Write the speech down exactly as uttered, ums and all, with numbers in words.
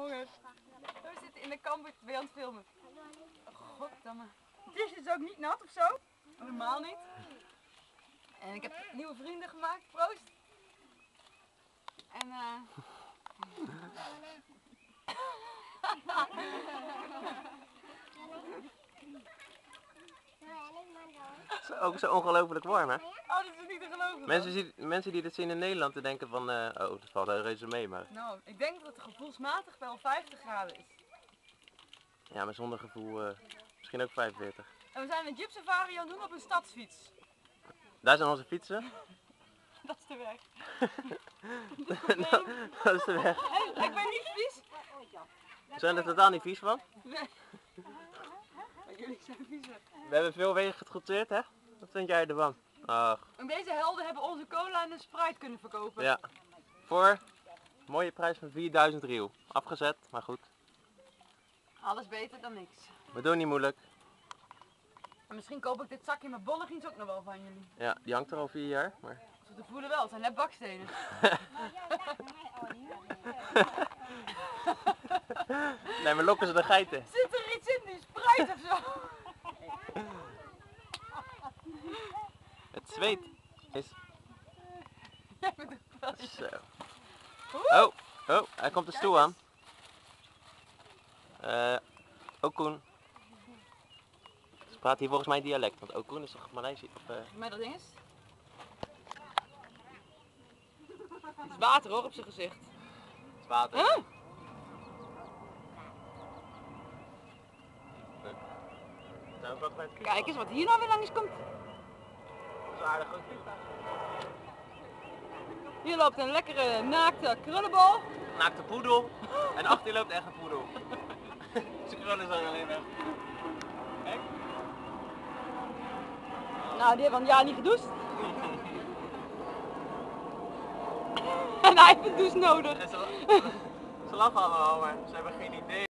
jongen. We zitten in de camper weer aan het filmen. Oh, goddamme. Het is dus ook niet nat of zo? Normaal niet. En ik heb nieuwe vrienden gemaakt. Proost. En eh... Het is ook zo ongelooflijk warm, hè? Oh, dat is niet te geloven. Mensen, zien, mensen die dit zien in Nederland te denken van, uh, oh, dat valt er reuze mee, maar... Nou, ik denk dat het gevoelsmatig wel vijftig graden is. Ja, maar zonder gevoel uh, misschien ook vijfenveertig. En we zijn een jeep safari aan het doen op een stadsfiets. Daar zijn onze fietsen. Dat is de weg. dat, dat is de weg. Hey, ik ben niet vies. We zijn er totaal niet vies van. Nee. Maar jullie zijn vies. We hebben veel wegen getrotseerd, hè? Wat vind jij ervan? Ach. En deze helden hebben onze cola en de Sprite kunnen verkopen. Ja. Voor een mooie prijs van vierduizend riel. Afgezet, maar goed. Alles beter dan niks. We doen niet moeilijk. En misschien koop ik dit zakje met bollegiens ook nog wel van jullie. Ja, die hangt er al vier jaar, maar... Ze voelen wel, het zijn net bakstenen. Nee, maar lokken ze de geiten. Zit er iets in die Sprite of zo? Het zweet is... Jij bent een wel. Zo. Oh, oh, hij komt de stoel aan. Uh, Okun. Ze praat hier volgens mij dialect, want Okun is toch Maleisisch? Of, uh... Maar dat ding is... Het is water hoor, op zijn gezicht. Het is water. Huh? Kijk eens wat hier nou weer langs komt. Dat is aardig goed. Hier loopt een lekkere naakte krullenbol. Naakte poedel. En achter je loopt echt een poedel. Zijn krullen zijn alleen weg. Kijk. Nou, die hebben een jaar niet gedoucht. En hij heeft een douche nodig. Ze, ze lachen allemaal, maar ze hebben geen idee.